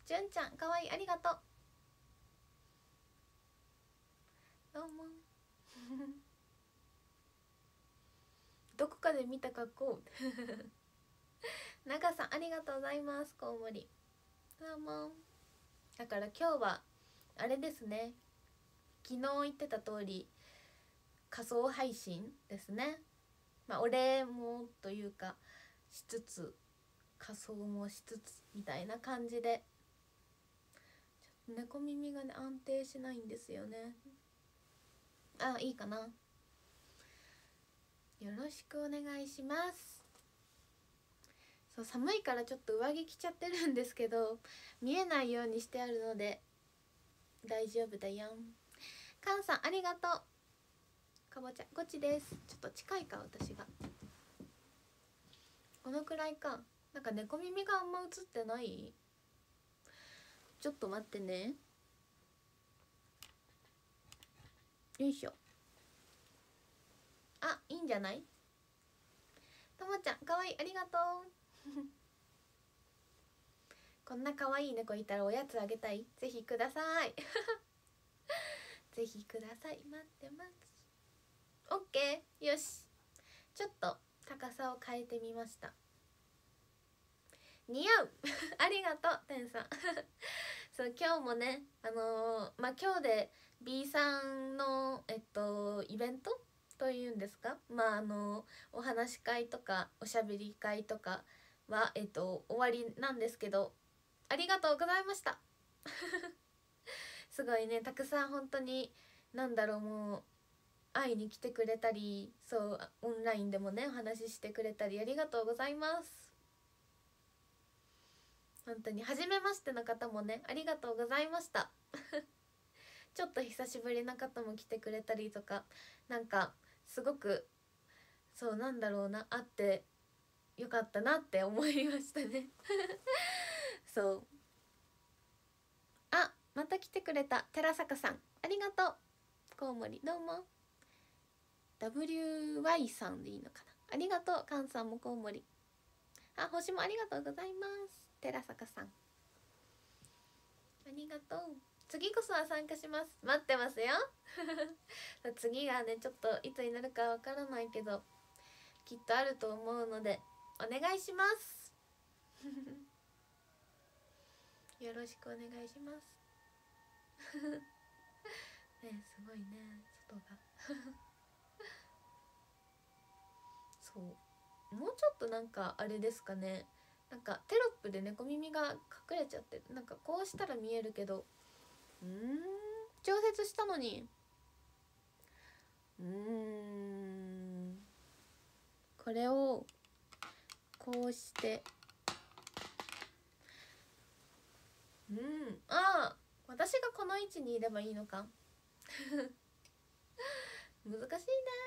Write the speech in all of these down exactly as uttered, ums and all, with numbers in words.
じゅんちゃんかわいい、ありがとう。どうもどこかで見た格好長さんありがとうございます。コウモリどうも。だから今日はあれですね、昨日言ってた通り仮想配信ですね。まあお礼もというかしつつ仮装もしつつみたいな感じで、ちょっと猫耳がね安定しないんですよね。あ、いいかな。よろしくお願いします。そう、寒いからちょっと上着着ちゃってるんですけど、見えないようにしてあるので大丈夫だよ。カンさんありがとう。かぼちゃゴチです。ちょっと近いか、私がこのくらいか。なんか猫耳があんま映ってない。ちょっと待ってね。よいしょ。あ、いいんじゃない。ともちゃんかわいい、ありがとうこんなかわいい猫いたらおやつあげたい。ぜひくださいぜひください、待ってます。オッケー、よし。ちょっと高さを変えてみました。似合うありがとうてんさんそう今日もね、あのー、まあ今日で B さんのえっとイベントというんですか、まああのお話し会とかおしゃべり会とかはえっと終わりなんですけど、ありがとうございましたすごいね、たくさん本当になんだろう、もう会いに来てくれたり、そうオンラインでもねお話ししてくれたりありがとうございます。本当に初めましての方もねありがとうございましたちょっと久しぶりな方も来てくれたりとか、なんかすごくそうなんだろうな、会ってよかったなって思いましたねそう、あ、また来てくれた寺坂さんありがとう。コウモリどうも。 ダブリューワイ さんでいいのかな。ありがとう。カンさんもコウモリ、あ、星もありがとうございます。寺坂さんありがとう。次こそは参加します。待ってますよ次がねちょっといつになるかわからないけどきっとあると思うのでお願いしますよろしくお願いしますね、すごいね外がそうもうちょっとなんかあれですかね、なんかテロップで猫耳が隠れちゃってる。なんかこうしたら見えるけど、うーん調節したのに、うーんこれをこうして、うん、ああ私がこの位置にいればいいのか難しいな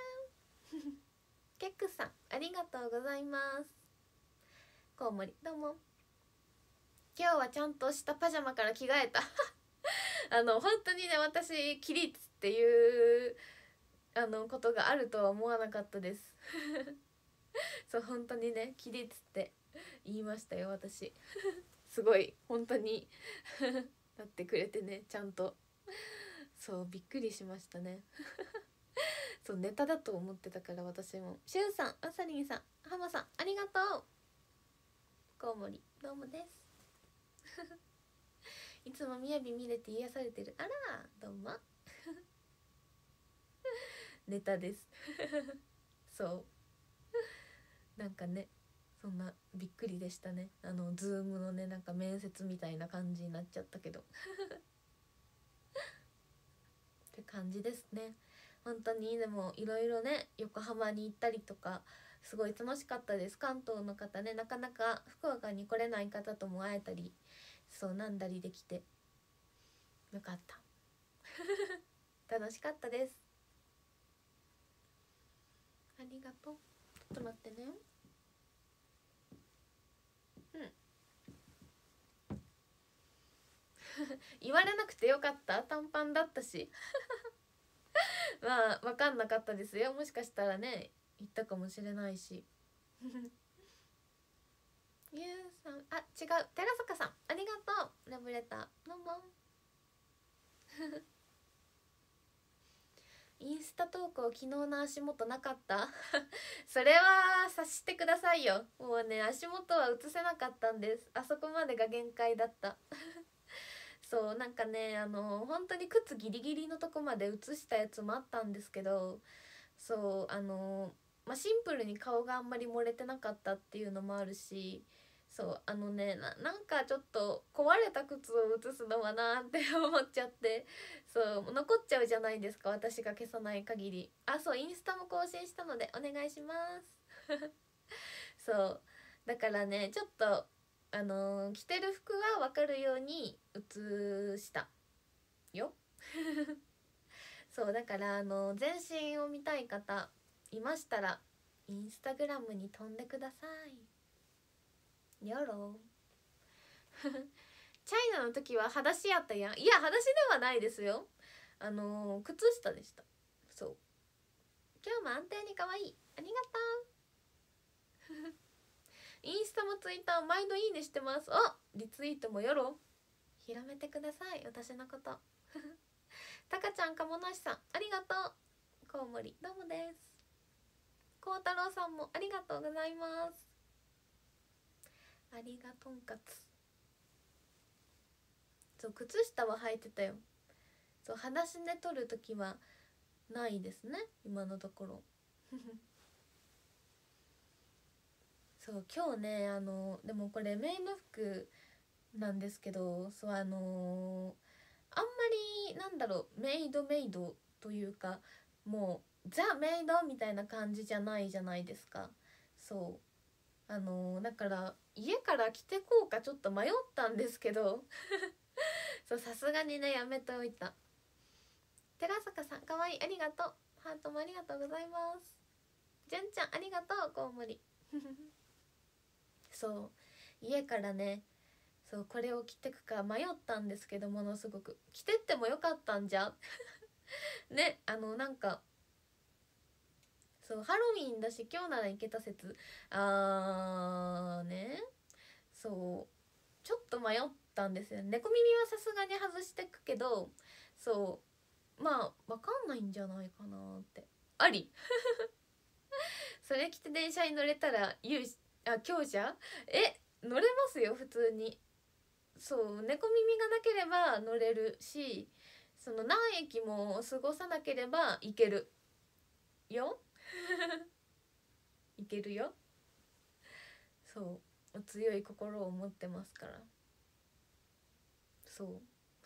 ケックさんありがとうございます。コウモリどうも。今日はちゃんとしたパジャマから着替えたあの本当にね、私起立っていうあのことがあるとは思わなかったですそう本当にね起立って言いましたよ私すごい本当になってくれてね、ちゃんとそうびっくりしましたねそうネタだと思ってたから私も。しゅうさん、あさりんさん、はまさんありがとう。コウモリどうもですいつもみやび見れて癒されてる。あらどうもネタですそうなんかね、そんなびっくりでしたね。あのズームのねなんか面接みたいな感じになっちゃったけどって感じですね。本当にでもいろいろね横浜に行ったりとかすごい楽しかったです。関東の方ね、なかなか福岡に来れない方とも会えたりそうなんだりできてよかった楽しかったです。ありがとう。ちょっと待ってね。うん言われなくてよかった。短パンだったしまあ分かんなかったですよ。もしかしたらね言ったかもしれないしゆうさん、あ違う寺坂さんありがとう。ラブブレターのもんインスタ投稿昨日の足元なかったそれは察してくださいよ。もうね足元は映せなかったんです。あそこまでが限界だったそうなんかねあの本当に靴ギリギリのとこまで映したやつもあったんですけど、そうあのまあシンプルに顔があんまり漏れてなかったっていうのもあるし、そうあのね な, なんかちょっと壊れた靴を写すのはなって思っちゃって、そう残っちゃうじゃないですか私が消さない限り。あそうインスタも更新したのでお願いしますそうだからねちょっとあのー、着てる服は分かるように写したよそうだからあのー、全身を見たい方いましたらインスタグラムに飛んでくださいよろチャイナの時は裸足やったやん。いや裸足ではないですよ。あのー、靴下でした。そう今日も安定に可愛いありがとうインスタもツイッター毎度いいねしてます。あリツイートもよろ広めてください私のことたかちゃんかもなしさんありがとう。コウモリどうもです。こうたろうさんもありがとうございます。ありがとんかつ。そう靴下は履いてたよ。そう裸足で撮るときはないですね今のところそう今日ねあのでもこれメイド服なんですけど、そうあのー、あんまりなんだろうメイドメイドというかもうザ・メイドみたいな感じじゃないじゃないですか。そうあのー、だから家から着てこうかちょっと迷ったんですけどそうさすがにねやめておいた。寺坂さんかわいいありがとう。ハートもありがとうございます。じゅんちゃんありがとうコウモリそう家からねそうこれを着てくか迷ったんですけど、ものすごく着てってもよかったんじゃねあのなんかそうハロウィンだし今日なら行けた説あーねそうちょっと迷ったんですよ。猫耳はさすがに外してくけどそうまあわかんないんじゃないかなってありそれ着て電車に乗れたら勇あ強者え乗れますよ普通に。そう猫耳がなければ乗れるし、その何駅も過ごさなければ行けるよ行けるよ。そう強い心を持ってますから。そう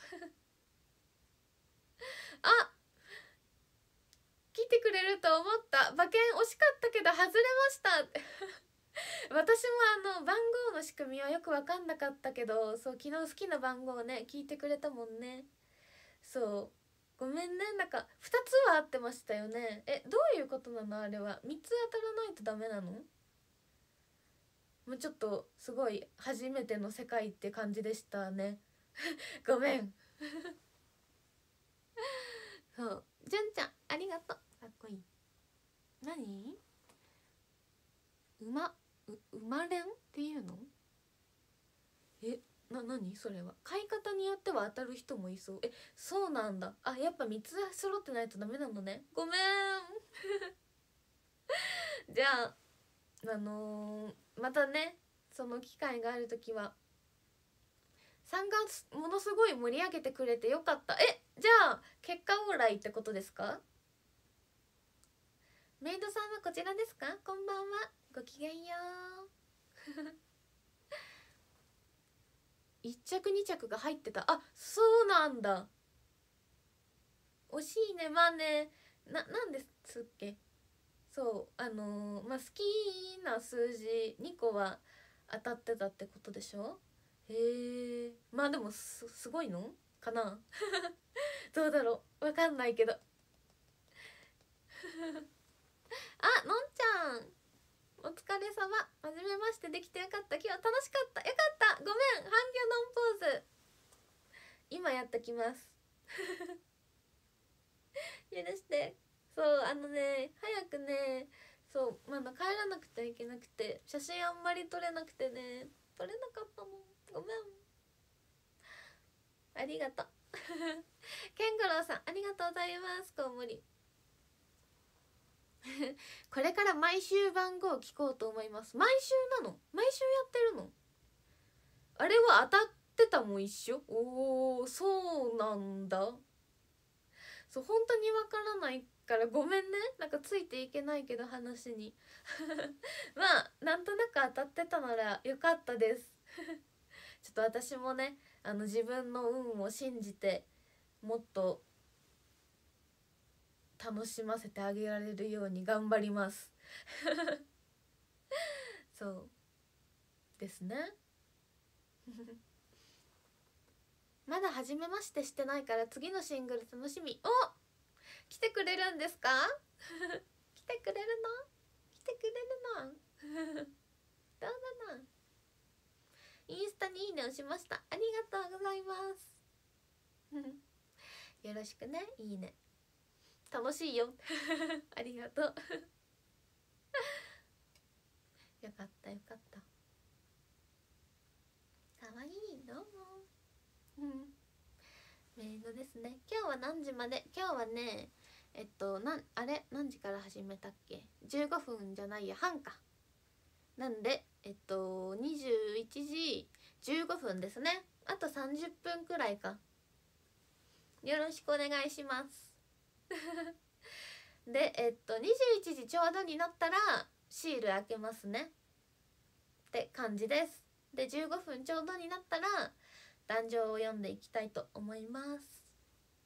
あ来てくれると思った。馬券惜しかったけど外れました私もあの番号の仕組みはよく分かんなかったけど、そう昨日好きな番号ね聞いてくれたもんね。そうごめんねなんかふたつは合ってましたよね。えどういうことなのあれは。みっつ当たらないとダメなの。もうちょっとすごい初めての世界って感じでしたねごめんそうじゅんちゃんありがとうかっこいい。何うまう生まれんっていうの。えな何それは。買い方によっては当たる人もいそう。えそうなんだ。あやっぱみっつ揃ってないとダメなのね。ごめんじゃああのー、またねその機会があるときは。さんがつものすごい盛り上げてくれてよかった。えじゃあ結果オーライってことですか。メイドさんはこちらですか。こんばんはごきげんよういっ着に着が入ってた。あそうなんだ。惜しいね。まあねななんですっけ。そうあのー、まあ好きな数字にこは当たってたってことでしょ。へえまあでも す, すごいのかなどうだろうわかんないけどあのんちゃんお疲れ様。はじめまして。できてよかった。今日楽しかった。よかった。ごめんハンギョドンポーズ今やっときます許して。そうあのね早くねそうまだ帰らなくてはいけなくて写真あんまり撮れなくてね撮れなかったのごめん。 ありがとうケンゴロウさんありがとうございます。コウモリこれから毎週番号聞こうと思います。毎週なの？毎週やってるの？あれは当たってたも一緒？おー、そうなんだ。そう本当にわからないからごめんね、なんかついていけないけど話にまあなんとなく当たってたならよかったですちょっと私もね、あの自分の運を信じてもっと楽しませてあげられるように頑張りますそうですねまだ初めましてしてないから次のシングル楽しみ。お、来てくれるんですか来てくれるの？来てくれるのどうだな。インスタにいいね押しました。ありがとうございますよろしくね。いいね楽しいよありがとうよかったよかった。かわいい。どうもメイドですね。今日は何時まで？今日はねえっとなんあれ何時から始めたっけ？じゅうごふんじゃないや、半か。なんでえっとにじゅういちじじゅうごふんですね。あとさんじゅっぷんくらいか。よろしくお願いしますでえっとにじゅういちじちょうどになったらシール開けますねって感じです。でじゅうごふんちょうどになったら壇上を読んでいきたいと思います。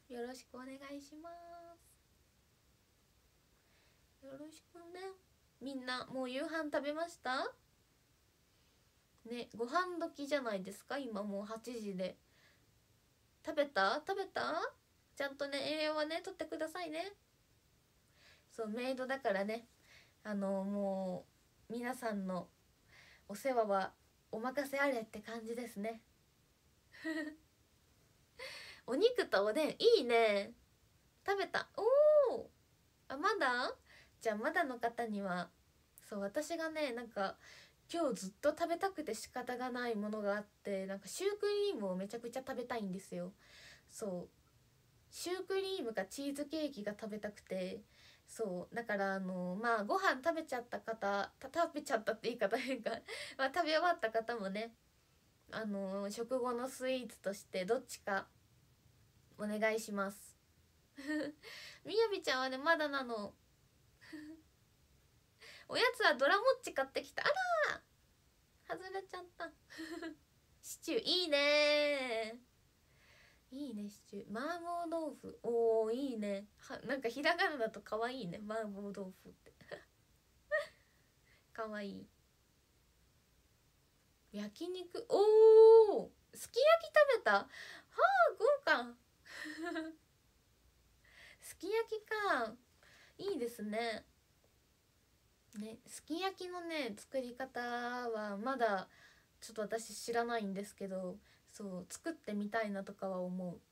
よろしくお願いします。よろしくね。みんなもう夕飯食べましたね？ご飯時じゃないですか今。もうはちじで。食べた食べたちゃんとね栄養はねとってくださいね。そうメイドだからね、あのもう皆さんのお世話はお任せあれって感じですねお肉とおでんいいね。食べた。おお、あまだ？じゃあまだの方には、そう私がねなんか今日ずっと食べたくて仕方がないものがあって、なんかシュークリームをめちゃくちゃ食べたいんですよ。そうシュークリームかチーズケーキが食べたくて、そうだからあのまあご飯食べちゃった方、食べちゃったって言い方変かまあ食べ終わった方もね、あの食後のスイーツとしてどっちかお願いしますみやびちゃんはねまだなのおやつはドラモッチ買ってきた。あら外れちゃったシチューいいねいいね。シチュー麻婆豆腐、おーいいね。はなんかひらがなだとかわいいね、麻婆豆腐ってかわいい。焼肉、おおすき焼き食べた。はあ豪華すき焼きか、いいですね。ねすき焼きのね作り方はまだちょっと私知らないんですけど、そう作ってみたいなとかは思う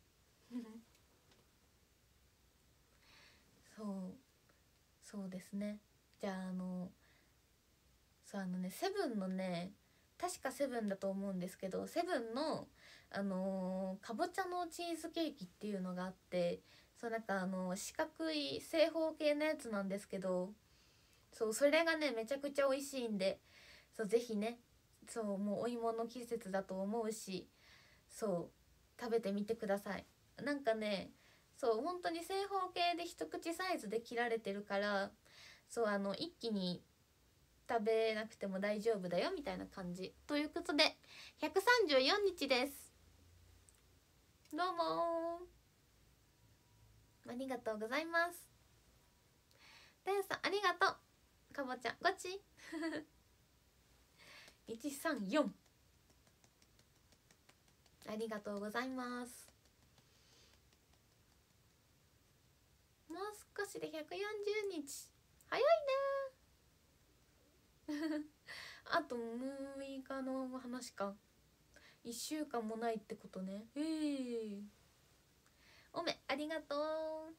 そうそうですね。じゃああのそうあのねセブンのね、確かセブンだと思うんですけど、セブンのあのーかぼちゃのチーズケーキっていうのがあって、そうなんかあの四角い正方形のやつなんですけど、そうそれがねめちゃくちゃ美味しいんで、そうぜひね、そうもうお芋の季節だと思うし、そう食べてみてください。なんかねそう本当に正方形で一口サイズで切られてるから、そうあの一気に食べなくても大丈夫だよみたいな感じということでひゃくさんじゅうよっかです。どうもありがとうございます。てんさんありがとう。かぼちゃごちいちさんよんありがとうございます。もう少しでひゃくよんじゅうにち、早いねあとむいかの話か。いっしゅうかんもないってことね。えー、おめありがとう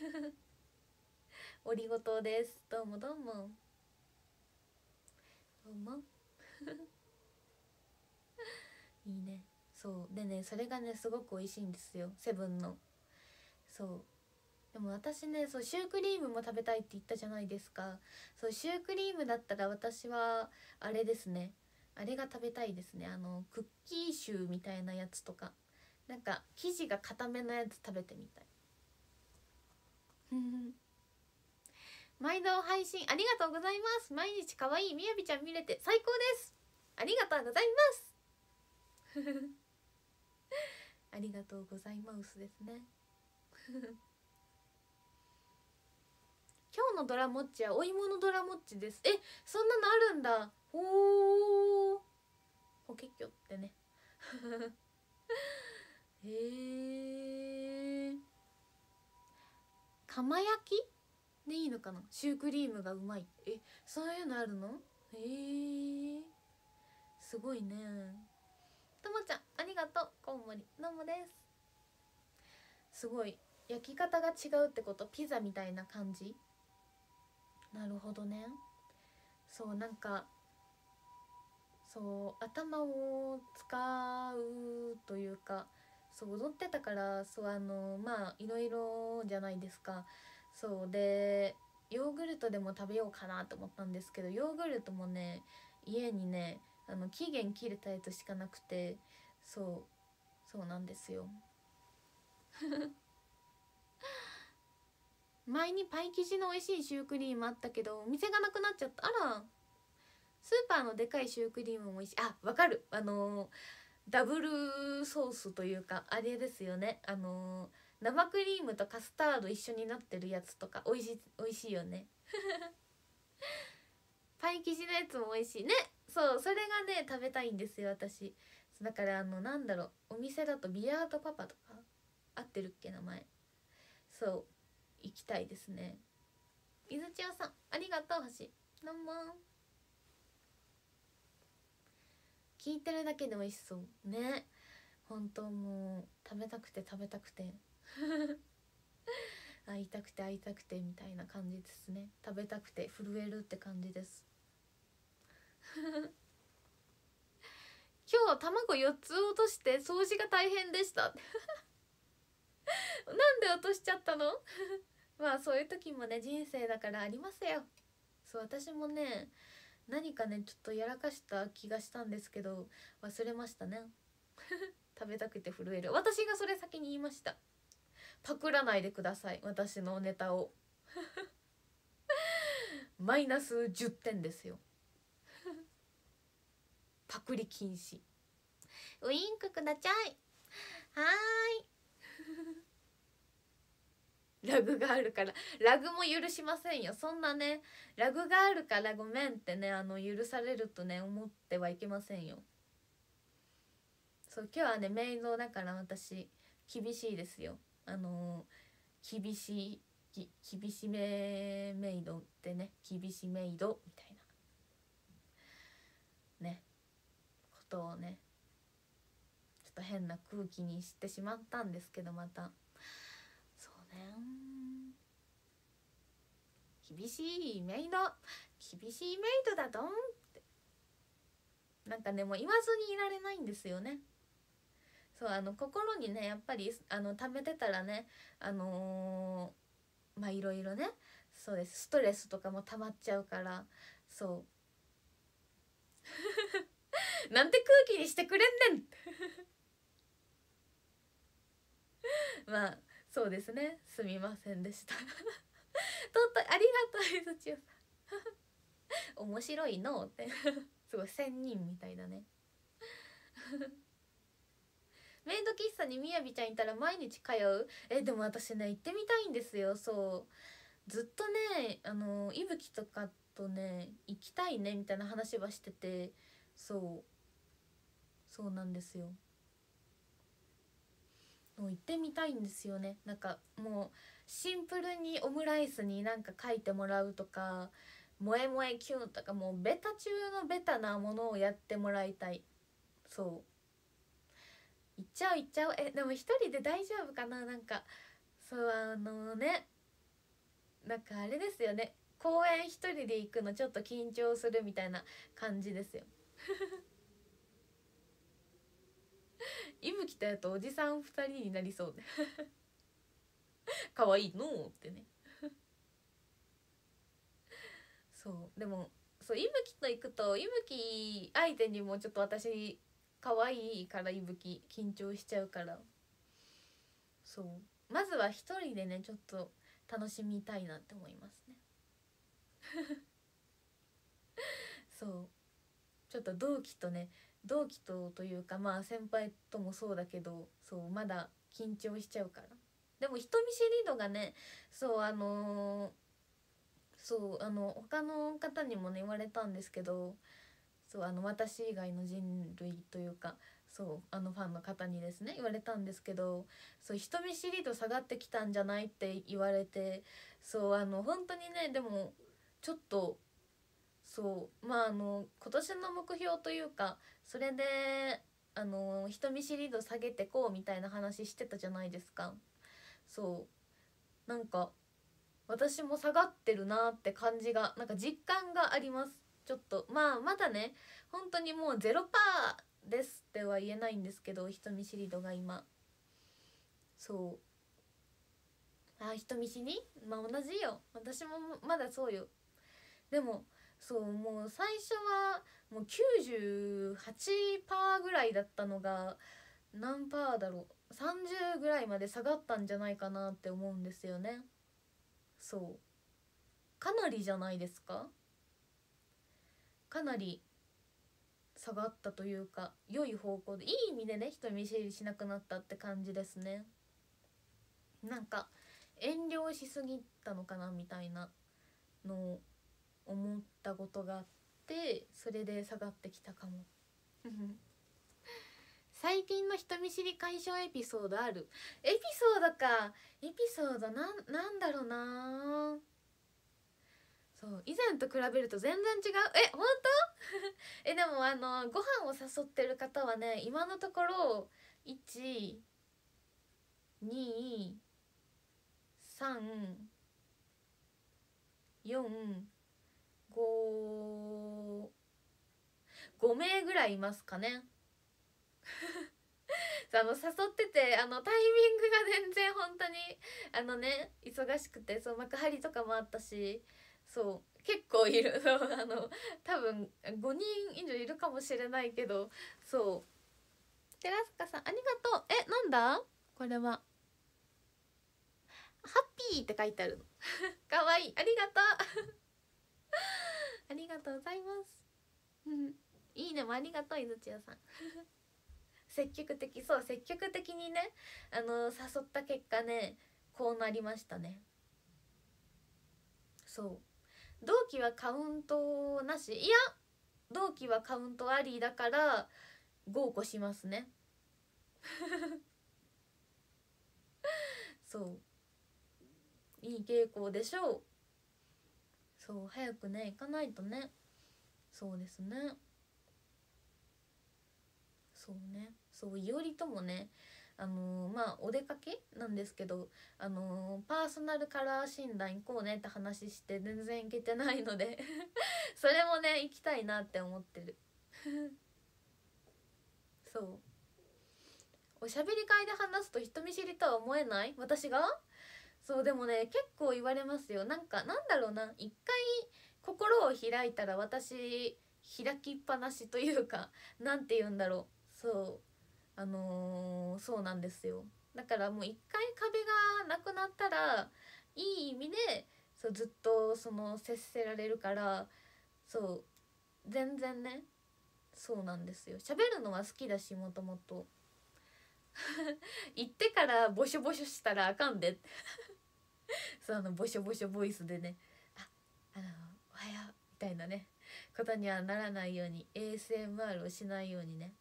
おりごとです。どうもどうもどうもいいね。 そうでね、それがねすごく美味しいんですよ、セブンの。そうでも私ね、そうシュークリームも食べたいって言ったじゃないですか。そうシュークリームだったら私はあれですね、あれが食べたいですね。あのクッキーシューみたいなやつとか、なんか生地が固めのやつ食べてみたい。毎度配信ありがとうございます。毎日可愛いみやびちゃん見れて最高です。ありがとうございますありがとうございますですね今日のドラモッチはお芋のドラモッチです。え、そんなのあるんだ。おー、ポケッキョってねへえ、釜焼きでいいのかな、シュークリームがうまい。え、そういうのあるの？へえ、すごいね。ともちゃんありがとう。こんもりどうもです。すごい焼き方が違うってこと？ピザみたいな感じ？なるほどね。そうなんかそう頭を使うというか、そう踊ってたから、そうあのまあいろいろじゃないですか。そうでヨーグルトでも食べようかなと思ったんですけど、ヨーグルトもね家にねあの期限切れたやつしかなくて、そうそうなんですよ前にパイ生地の美味しいシュークリームあったけどお店がなくなっちゃった。あら、スーパーのでかいシュークリームも美味しい。あ、わかる、あのー、ダブルソースというかあれですよね、あのー、生クリームとカスタード一緒になってるやつとか美味しい、美味しいよねパイ生地のやつも美味しいね。そう、それがね食べたいんですよ私。だからあのなんだろう、お店だとビアードパパとか合ってるっけ名前。そう行きたいですね。伊豆千代さんありがとう。星どうも。聞いてるだけで美味しそうね。本当もう食べたくて食べたくて会いたくて会いたくてみたいな感じですね。食べたくて震えるって感じです今日卵よっつ落として掃除が大変でしたなんで落としちゃったのまあそういう時もね人生だからありますよ。そう私もね何かねちょっとやらかした気がしたんですけど忘れましたね食べたくて震える。私がそれ先に言いました。パクらないでください私のネタをマイナスじゅってんですよパクリ禁止。ウインクくだちゃい。はーいラグがあるから、ラグも許しませんよ。そんなねラグがあるからごめんってねあの許されるとね思ってはいけませんよ。そう今日はねメイドだから私厳しいですよ。あのー、厳しいき厳しめメイドってね、厳しメイドみたいなねことをねちょっと変な空気にしてしまったんですけど、またそうね厳しいメイド厳しいメイドだどんってなんかねもう言わずにいられないんですよね。そうあの心にねやっぱりあの溜めてたらねあのー、まあいろいろねそうですストレスとかも溜まっちゃうから、そうなんて空気にしてくれんねんまあそうですね、すみませんでしたとっとありがとうゆずちよさん面白いのってすごい仙人みたいだねメイド喫茶にみやびちゃんいたら毎日通う？えでも私ね行ってみたいんですよ。そうずっとねあのいぶきとかとね行きたいねみたいな話はしてて、そうそうなんですよ。もう行ってみたいんですよね。なんかもうシンプルにオムライスになんか書いてもらうとか、萌え萌えキュンとかもうベタ中のベタなものをやってもらいたい。そう行っちゃう行っちゃう。えでも一人で大丈夫かな。なんかそうあのねなんかあれですよね、公園一人で行くのちょっと緊張するみたいな感じですよいぶきとやとおじさんふたりになりそうねかわいいのーってねそうでもそういぶきと行くといぶき相手にもちょっと私可愛いからいぶき緊張しちゃうから、そうまずは一人でねちょっと楽しみたいなって思いますねそうちょっと同期とね同期とというかまあ先輩ともそうだけど、そうまだ緊張しちゃうから。でも人見知り度がね、そうあのーそうあの他の方にもね言われたんですけど、そうあの私以外の人類というか、そうあのファンの方にですね言われたんですけど、そう人見知り度下がってきたんじゃないって言われて、そうあの本当にね、でもちょっとそうまああの今年の目標というか、それであの人見知り度下げてこうみたいな話してたじゃないですか。そうなんか私も下がってるなって感じが、なんか実感があります。ちょっとまあまだね本当にもう ゼロパーセント ですっては言えないんですけど、人見知り度が今そうあ人見知りまあ同じよ、私もまだそうよ。でもそうもう最初はもう きゅうじゅうはちパーセント ぐらいだったのが何パーだろう、さんじゅうぐらいまで下がったんじゃないかなって思うんですよね。そうかなりじゃないですか。かなり下がったというか、良い方向でいい意味でね人見知りしなくなったって感じですね。なんか遠慮しすぎたのかなみたいなのを思ったことがあって、それで下がってきたかも最近の人見知り解消エピソードある？エピソードか。エピソードなん、なんだろうな。そう以前と比べると全然違う。え本当えでもあのご飯を誘ってる方はね今のところいち、に、さん、よん、ご、ご名ぐらいいますかねあの誘ってて、あのタイミングが全然本当にあのね忙しくて、そう幕張とかもあったし、そう結構いるそうあの多分ごにん以上いるかもしれないけど、そう寺坂さんありがとう。えなんだこれはハッピーって書いてあるのかわいい、ありがとうありがとうございますいいねもありがとう、いずちやさん積極的、そう積極的にねあの誘った結果ねこうなりましたね。そう同期はカウントなし、いや同期はカウントありだからごこしますねそういい傾向でしょう。そう早くね行かないとね。そうですね。そうね、そういおりともねあのー、まあお出かけなんですけど、あのー、パーソナルカラー診断行こうねって話して全然行けてないのでそれもね行きたいなって思ってるそうおしゃべり会で話すと人見知りとは思えない？私が？そうでもね結構言われますよ。なんかなんだろうな、一回心を開いたら私開きっぱなしというか、なんて言うんだろう、そうあのー、そうなんですよ。だからもう一回壁がなくなったらいい意味でそうずっとその接せられるから、そう全然ねそうなんですよ。喋るのは好きだしもともと言ってからボショボショしたらあかんでそうあのボショボショボイスでね、ああのおはようみたいなねことにはならないように エーエスエムアール をしないようにね。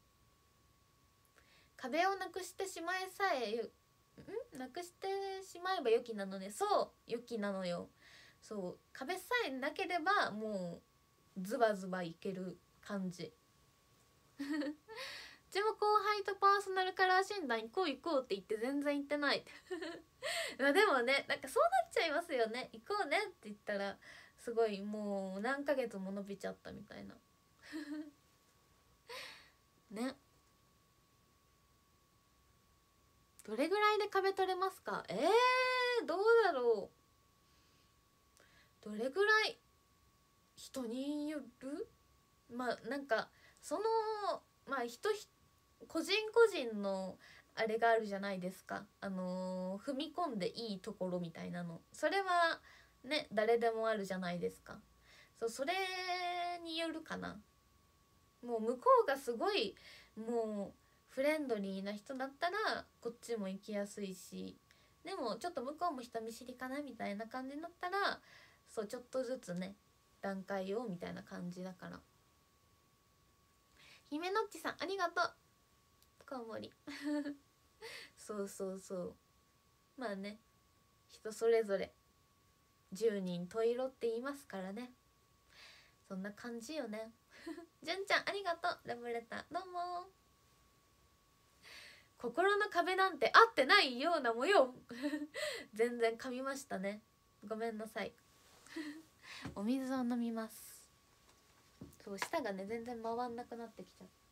壁をなくしてしまえさえんなくしてしまえば良きなのね。そう良きなのよ。そう壁さえなければもうズバズバいける感じうちも後輩とパーソナルカラー診断行こう行こうって言って全然行ってないまあでもねなんかそうなっちゃいますよね。行こうねって言ったらすごいもう何ヶ月も伸びちゃったみたいなね。 どれぐらいで壁取れますか？えー、どうだろう。どれぐらい、人による。まあなんかそのまあ人個人個人のあれがあるじゃないですか。あのー、踏み込んでいいところみたいなの、それはね誰でもあるじゃないですか。そう、それによるかな。もう向こうがすごいもうフレンドリーな人だったらこっちも行きやすいし、でもちょっと向こうも人見知りかなみたいな感じになったら、そうちょっとずつね段階をみたいな感じだから。姫のっちさんありがとう。コウモリそうそうそう、まあね、人それぞれ十人十色って言いますからね。そんな感じよねじゅんちゃんありがとう。ラブレターどうも。心の壁なんて合ってないような模様全然噛みましたね、ごめんなさいお水を飲みます。そう、舌がね全然回んなくなってきちゃった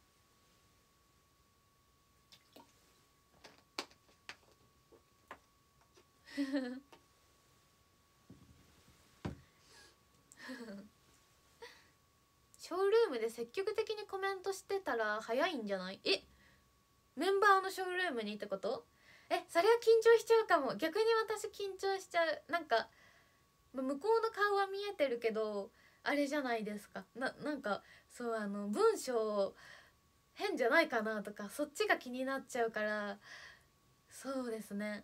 ショールームで積極的にコメントしてたら早いんじゃない？え、メンバーのショールームにってこと？え、それは緊張しちゃうかも。逆に私緊張しちゃう。なんか向こうの顔は見えてるけどあれじゃないですか。な、なんかそう、あの文章変じゃないかなとか、そっちが気になっちゃうから。そうですね、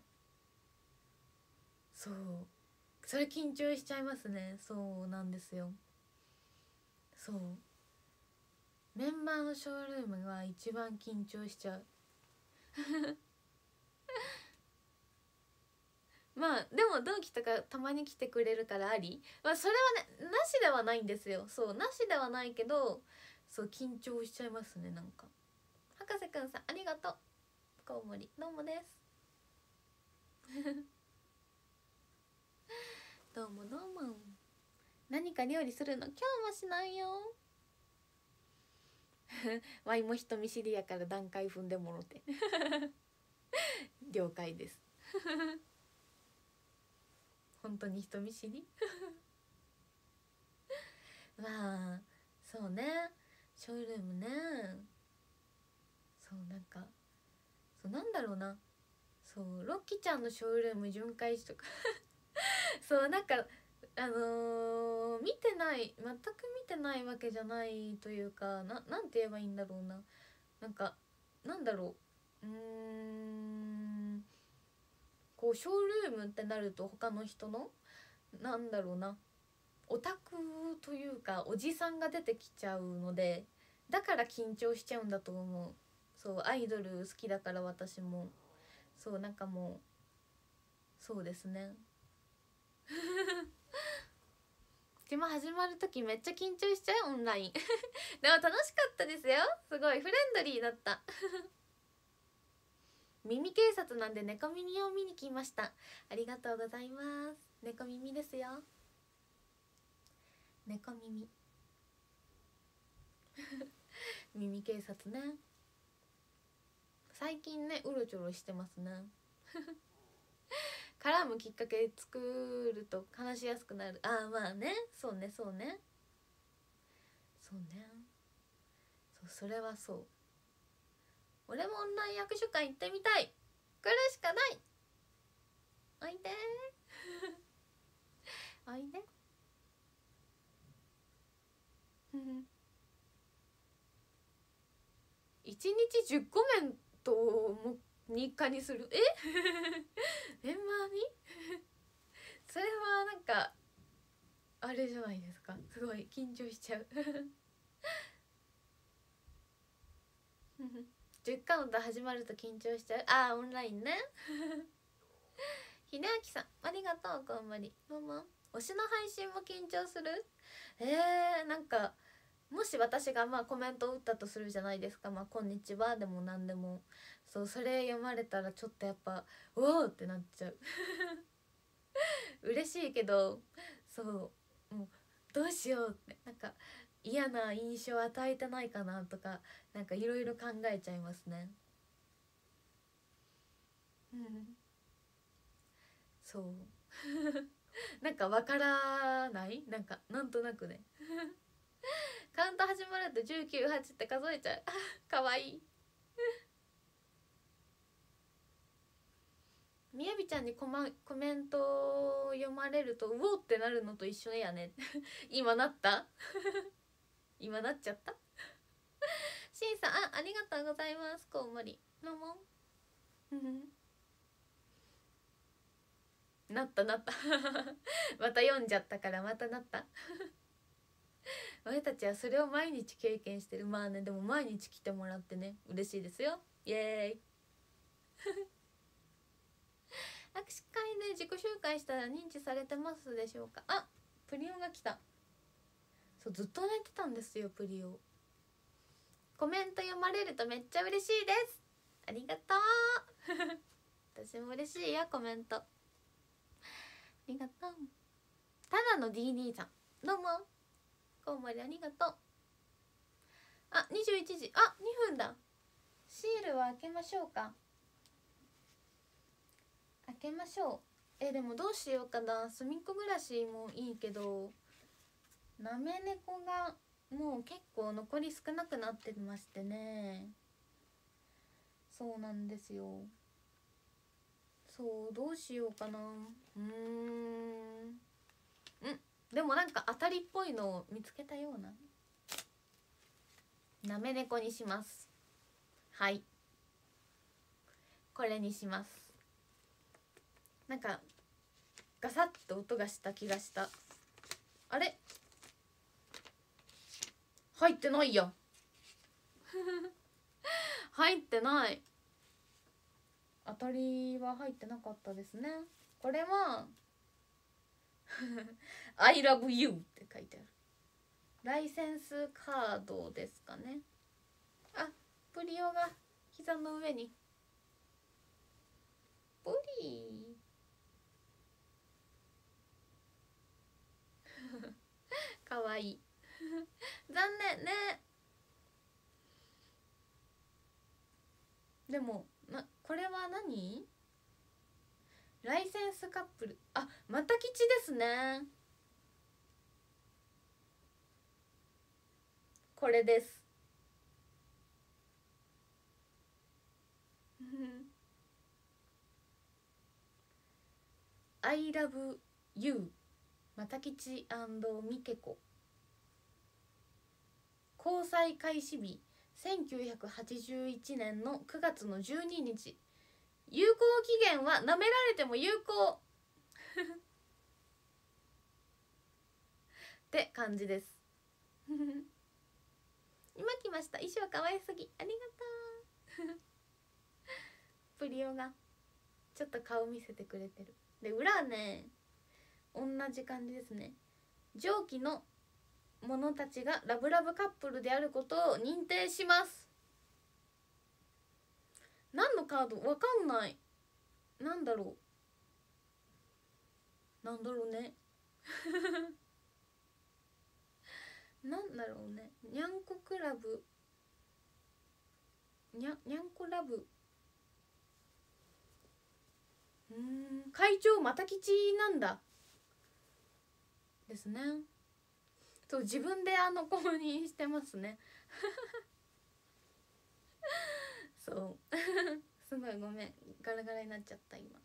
そう、それ緊張しちゃいますね。そうなんですよ。そう、メンバーのショールームが一番緊張しちゃうまあでも同期とかたまに来てくれるからあり、まあそれはねなしではないんですよ。そう、なしではないけど、そう緊張しちゃいますね。なんか博士くんさんありがとう。コウモリどうもですどうもどうも。何か料理するの？今日はしないよワイも人見知りやから段階踏んでもろて了解です本当に人見知りまあそうね、ショールームね。そうなんか、そうなんだろうな、そうロッキちゃんのショールーム巡回しとかそうなんかあのー、見てない、全く見てないわけじゃないというか、な、なんて言えばいいんだろうな。なんかなんだろう、うーん、こうショールームってなると他の人のなんだろうな、オタクというかおじさんが出てきちゃうので、だから緊張しちゃうんだと思う。そう、アイドル好きだから私も。そうなんかもうそうですねうちも始まる時めっちゃ緊張しちゃうオンラインでも楽しかったですよ。すごいフレンドリーだった耳警察なんで猫耳を見に来ました。ありがとうございます。猫耳ですよ、猫耳耳警察ね、最近ねうろちょろしてますね絡むきっかけ作ると話しやすくなる。ああまあね、そうねそうねそうね、そう、それはそう。俺もオンライン握手会行ってみたい。来るしかない。おいでおいで一日じゅっコメントを日課にする。えメンバーにそれはなんかあれじゃないですか。すごい緊張しちゃうじゅっカウント始まると緊張しちゃう。あーオンラインねひであきさんありがとう。こんまりどうも。推しの配信も緊張する。えー、なんかもし私がまあコメントを打ったとするじゃないですか。まあこんにちはでもなんでも、そうそれ読まれたらちょっとやっぱおおってなっちゃう嬉しいけど、そうもうどうしようって、なんか嫌な印象与えてないかなとか、なんかいろいろ考えちゃいますね。 そうなんかわからない、なんかなんとなくねカウント始まるとじゅうきゅう、はちって数えちゃうかわいいみやびちゃんにコマコメント読まれるとうおってなるのと一緒やね今なった今なっちゃったしんさん、あ、ありがとうございます。コウモリのもなったなったまた読んじゃったからまたなった俺たちはそれを毎日経験してる。まあね、でも毎日来てもらってね嬉しいですよ。イエーイ握手会で自己紹介したら認知されてますでしょうか。あ、プリオが来た。そう、ずっと寝てたんですよプリオ。コメント読まれるとめっちゃ嬉しいです。ありがとう私も嬉しいよコメント。ありがとう。ただの ディーディー さん、どうもコウモリありがとう。あ、にじゅういちじ、あ、にふんだ。シールは開けましょうか。開けましょう。え、でもどうしようかな。すみっこ暮らしもいいけど、なめ猫がもう結構残り少なくなってましてね。そうなんですよ。そう、どうしようかな。うーんんでもなんか当たりっぽいのを見つけたような。なめ猫にします。はい、これにします。なんかガサッと音がした気がした。あれ入ってないや入ってない。当たりは入ってなかったですね。これはI love you って書いてある。ライセンスカードですかね。あ、プリオが膝の上に。プリーかわいい残念ね。でもな、これは何？ライセンスカップル。あ、また吉ですね。これですI love you また吉みけこ。交際開始日せんきゅうひゃくはちじゅういちねんのくがつのじゅうににち。有効期限は舐められても有効って感じです今来ました。衣装かわいすぎ、ありがとうプリオがちょっと顔見せてくれてる。で、裏はね同じ感じですね。上記の者たちがラブラブカップルであることを認定します。何のカードわかんない。なんだろうなんだろうねなんだろうね。にゃんこクラブ、にゃにゃんこラブ。うーん、会長また吉なんだですね。そう、自分であの公認してますねそうすごいごめん、ガラガラになっちゃった今。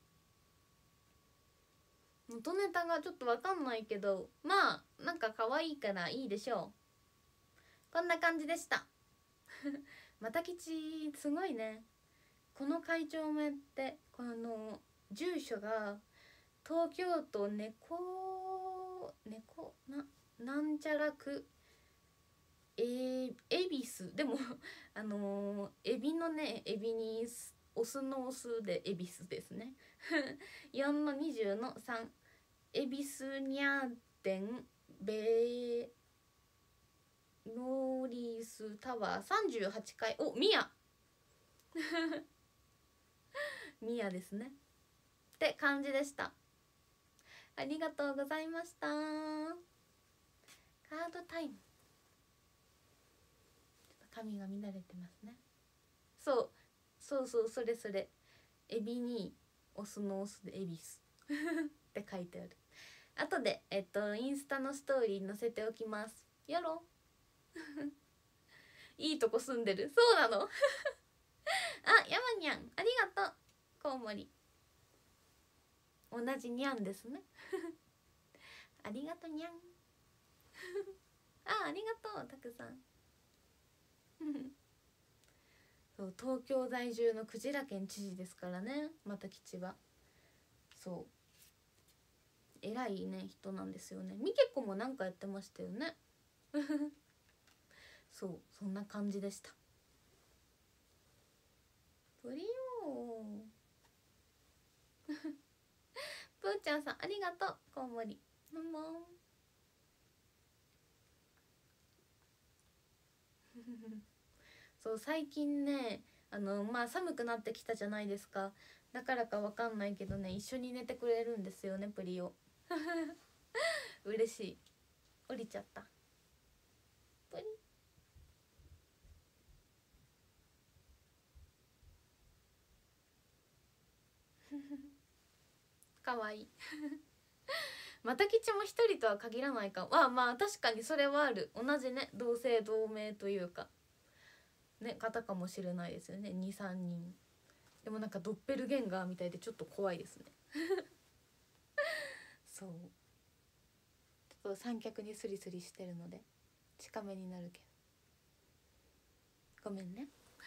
元ネタがちょっとわかんないけど、まあなんか可愛いからいいでしょう。こんな感じでしたまた吉すごいね。この会長目ってこの住所が東京都猫猫ななんちゃら区えー、恵比寿でもあのー、エビのね、エビにオスのオスで恵比寿ですねよんのにじゅうのさん恵比寿にゃー店ベノーリースタワーさんじゅうはちかい。お、ミヤミヤですねって感じでした。ありがとうございました。カードタイム。髪が乱れてますね。そうそうそう、それそれエビにオスのオスでエビスって書いてある。後でえっとインスタのストーリー載せておきます。やろいいとこ住んでる。そうなのあ、やまにゃんありがとう。コウモリ同じにゃんですねありがとにゃんあ、ありがとうたくさんそう東京在住のクジラ県知事ですからね、また吉は。そう偉いね人なんですよね。みけこもなんかやってましたよねそうそんな感じでした。プリオぷーちゃんさんありがとう。コウモリももんそう最近ねあのまあ寒くなってきたじゃないですか。だからかわかんないけどね一緒に寝てくれるんですよねプリオ嬉しい。降りちゃったプリかわいいまた吉も一人とは限らないかも。まあまあ確かにそれはある。同じね同姓同名というかね方かもしれないですよね。 にさんにんでもなんかドッペルゲンガーみたいでちょっと怖いですねそうちょっと三脚にスリスリしてるので近めになるけどごめんね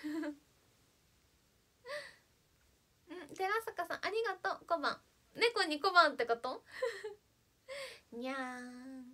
うん寺坂さんありがとう。小判猫に小判ってことにゃーん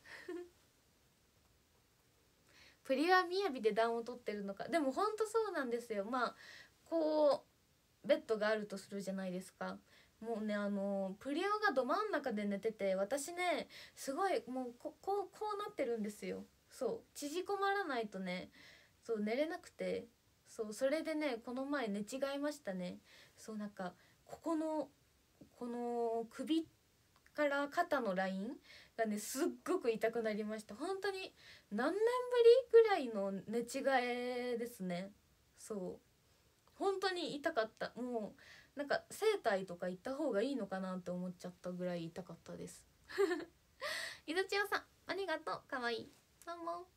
プリはみやびで暖を取ってるのか。でもほんとそうなんですよ。まあこうベッドがあるとするじゃないですか。もうねあのプリオがど真ん中で寝てて私ねすごいもうここうこうなってるんですよ。そう縮こまらないとねそう寝れなくて、そうそれでねこの前寝違いましたね。そうなんかここのこの首から肩のラインがねすっごく痛くなりました。本当に何年ぶりぐらいの寝違えですね。そう本当に痛かった。もうなんか整体とか行った方がいいのかなって思っちゃったぐらい痛かったですいずちよさんありがとう。かわいいどうも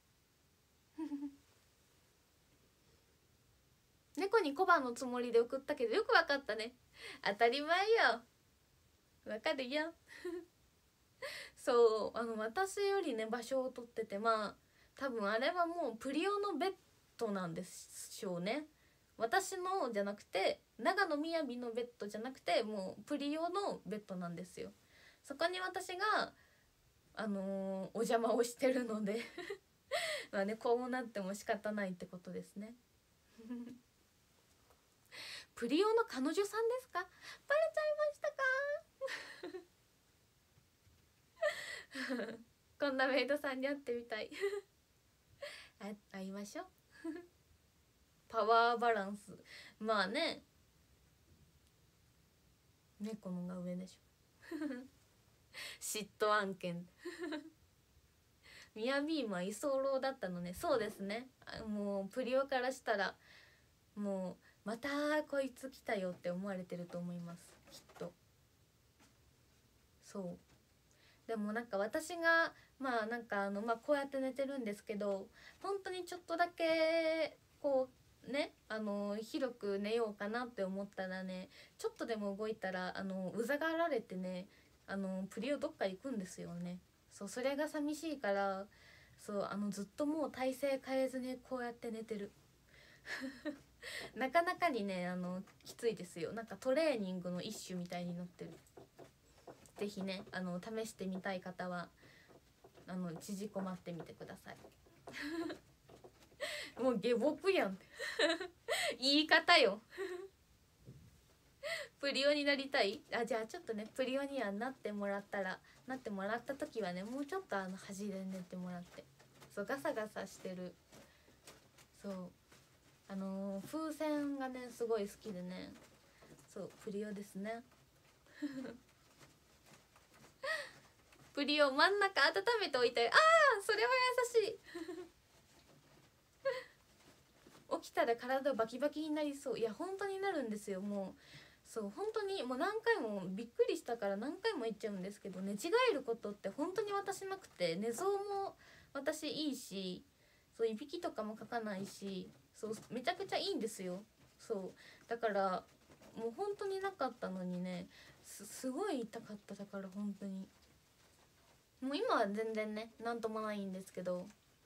猫に小判のつもりで送ったけどよくわかったね。当たり前よわかるよそうあの私よりね場所を取ってて、まあ多分あれはもうプリオのベッドなんでしょうね。私のじゃなくて長野みやびのベッドじゃなくてもうプリオのベッドなんですよ。そこに私があのー、お邪魔をしてるのでまあねこうなっても仕方ないってことですねプリオの彼女さんですか。バレちゃいましたかこんなメイドさんに会ってみたいあ会いましょうパワーバランスまあね猫のが上でしょ嫉妬案件ミヤビームは居候だったのね。そうですねもうプリオからしたらもうまたこいつ来たよって思われてると思いますきっと。そうでもなんか私がまあなんかあのまあこうやって寝てるんですけど本当にちょっとだけこうねあの広く寝ようかなって思ったらねちょっとでも動いたらあのうざがられてねあのプリオどっか行くんですよね。そうそれが寂しいからそうあのずっともう体勢変えずにこうやって寝てるなかなかにねあのきついですよ。なんかトレーニングの一種みたいになってる。ぜひねあの試してみたい方はあの縮こまってみてくださいもう下僕やん言い方よプリオになりたい。あじゃあちょっとねプリオにはなってもらったらなってもらった時はねもうちょっとあの端で寝てもらってそうガサガサしてるそうあのー、風船がねすごい好きでねそうプリオですねプリオ真ん中温めておいてああそれは優しい起きたら体バキバキになりそう。いや本当になるんですよ。もうそう本当にもう何回もびっくりしたから何回も言っちゃうんですけど、寝違えることって本当に私なくて、寝相も私いいし、そういびきとかもかかないし、そうめちゃくちゃいいんですよ。そうだからもう本当になかったのにね、すすごい痛かった。だから本当にもう今は全然ねなんともないんですけど、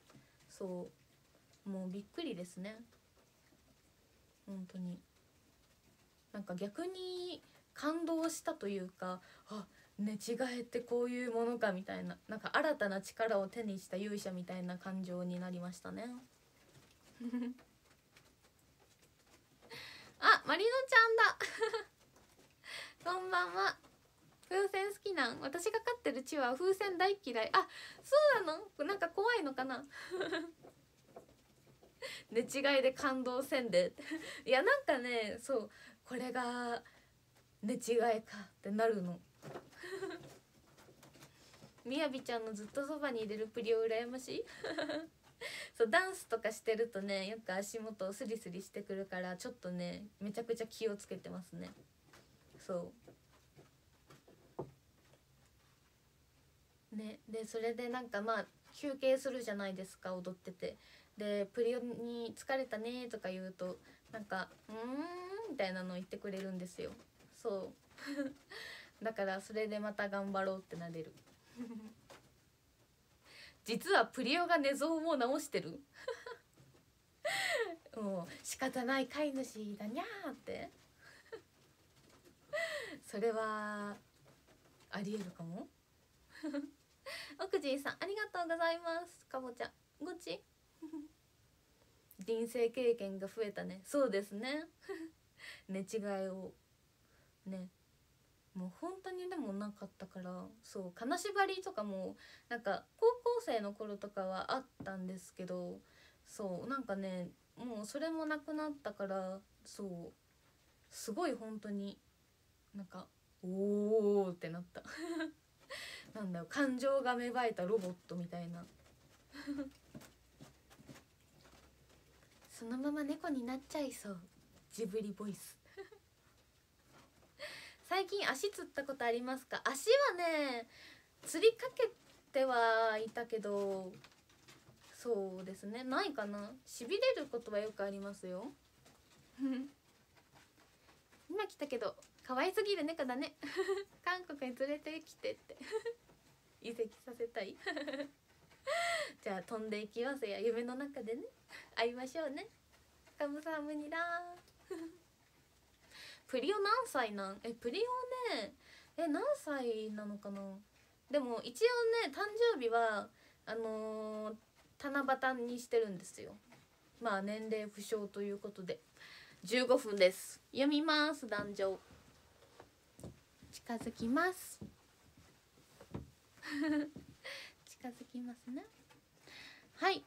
そうもうびっくりですね本当に。なんか逆に感動したというか、あ寝違えってこういうものかみたいな、なんか新たな力を手にした勇者みたいな感情になりましたねあ、マリノちゃんだこんばんは。風船好きなん？私が飼ってるチワは風船大嫌い。あ、そうなの？なんか怖いのかな寝違いで感動せんでいやなんかね、そうこれが寝違いかってなるのみやびちゃんのずっとそばにいれるプリオ羨ましいそうダンスとかしてるとね、よく足元をスリスリしてくるから、ちょっとねめちゃくちゃ気をつけてますね。そうね、でそれでなんかまあ休憩するじゃないですか、踊ってて。でプリオに「疲れたね」とか言うとなんか「うーん」みたいなの言ってくれるんですよ。そうだからそれでまた頑張ろうってなれる実はプリオが寝相を直してるもう仕方ない飼い主だにゃーってそれはありえるかも奥地さんありがとうございます。かぼちゃごち人生経験が増えたね。そうですね寝違いをね、もう本当にでもなかったから。そう金縛りとかもなんか高校生の頃とかはあったんですけど、そうなんかねもうそれもなくなったから、そうすごい本当になんかおーってなったなんだろう、感情が芽生えたロボットみたいなそのまま猫になっちゃいそう、ジブリボイス最近足つったことありますか？足はねつりかけてはいたけど、そうですねないかな。しびれることはよくありますよ今来たけど可愛すぎる猫だね韓国に連れてきてって移籍させたいじゃあ飛んでいきますや、夢の中でね会いましょうね。カムサムニラプリオ何歳なん？えプリオねえ何歳なのかな。でも一応ね誕生日はあのー、七夕にしてるんですよ。まあ年齢不詳ということで。じゅうごふんです。読みます。壇上近づきます近づきますね。はい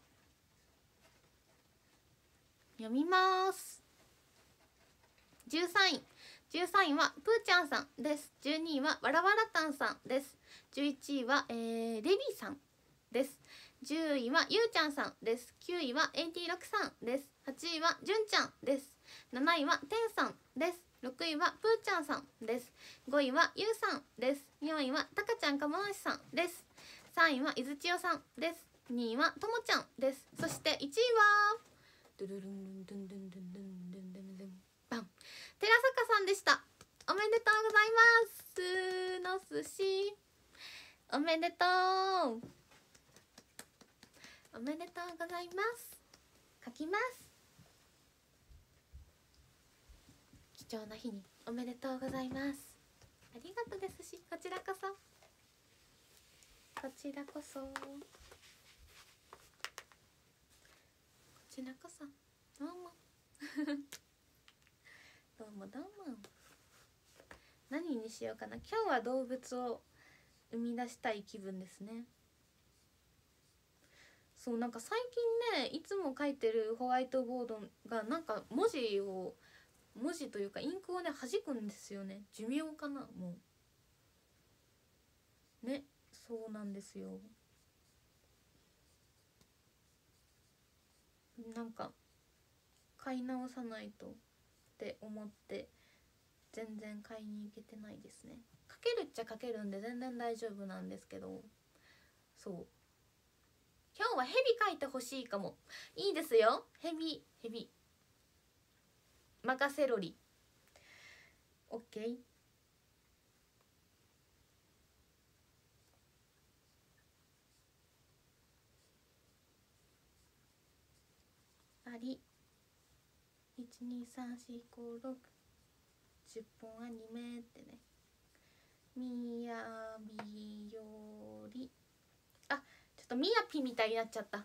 読みます。じゅうさんいじゅうさんいはぷーちゃんさんです。じゅうにいはわらわらたんさんです。じゅういちいは、えー、レビさんです。じゅういはゆうちゃんさんです。きゅういはエイティろくさんです。はちいはじゅんちゃんです。なないはてんさんです。ろくいはぷーちゃんさんです。ごいはゆうさんです。よんいはたかちゃんかもなしさんです。さんいはいずちよさんです。にいはともちゃんです。そしていちいはドゥルルンドゥンドゥンドゥンドゥンドゥンドゥンドゥンバン寺坂さんでした。おめでとうございます。のすしおめでとうおめでとうございます。書きます。貴重な日におめでとうございます。ありがとうですし、こちらこそこちらこそこちらこそどうもどうもどうも。何にしようかな。今日は動物を生み出したい気分ですね。そうなんか最近ねいつも書いてるホワイトボードがなんか文字を文字というかインクをね弾くんですよね。寿命かなもうね。そうなんですよ。なんか買い直さないとって思って全然買いに行けてないですね。かけるっちゃかけるんで全然大丈夫なんですけど、そう今日はヘビ描いてほしいかも。いいですよ、ヘビヘビマカセロリオッケー。ありいちにさんしごろくじゅっぽんアニメってね。みやびより、あ、ちょっとみやぴみたいになっちゃった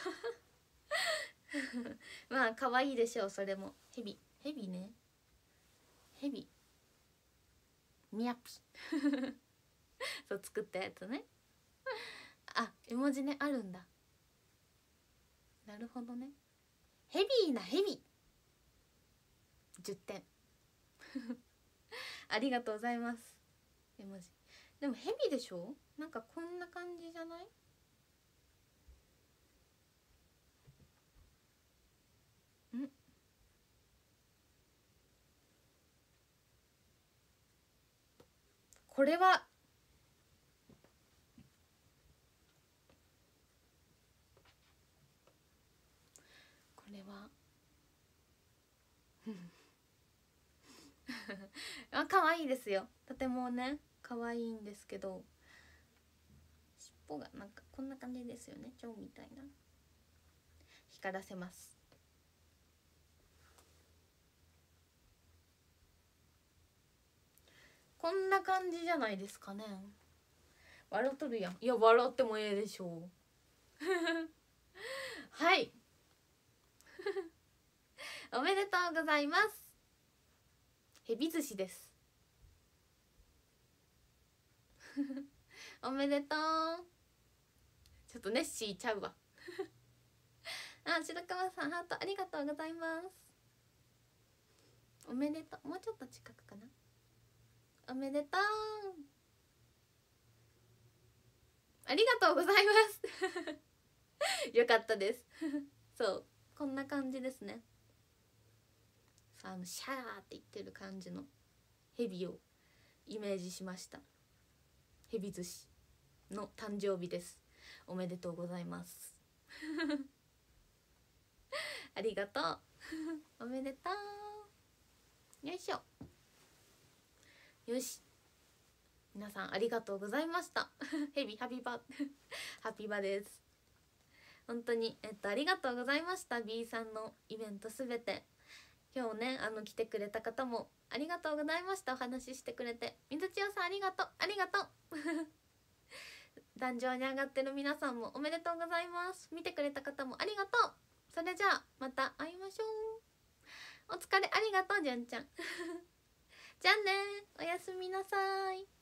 まあ可愛いでしょう、それも。ヘビヘビね、ヘビみやぴそう作ったやつね。あ、絵文字ね、あるんだ。なるほどね。ヘビーなヘビじゅってんありがとうございます。絵文字でもヘビでしょ、なんかこんな感じじゃない？んこれはこれはあ、可愛いですよ、とてもね可愛いんですけど、尻尾がなんかこんな感じですよね、蝶みたいな。光らせます。こんな感じじゃないですかね。笑っとるやん。いや笑ってもええでしょうはいおめでとうございます。ヘビ寿司ですおめでとう。ちょっとネッシーちゃうわあ、白川さんハートありがとうございます。おめでとう。もうちょっと近くかな。おめでとうありがとうございますよかったですそうこんな感じですね。さあ、あのシャーって言ってる感じのヘビをイメージしました。ヘビ寿司の誕生日です。おめでとうございますありがとうおめでとう。よいしょ。よし、皆さんありがとうございましたヘビハピバハピバです。本当にえっとありがとうございました。 B さんのイベントすべて今日ね、あの来てくれた方もありがとうございました。お話ししてくれて、水千代さんありがとうありがとう壇上に上がってる皆さんもおめでとうございます。見てくれた方もありがとう。それじゃあまた会いましょう。お疲れ、ありがとうじゅんちゃんじゃあね、おやすみなさい。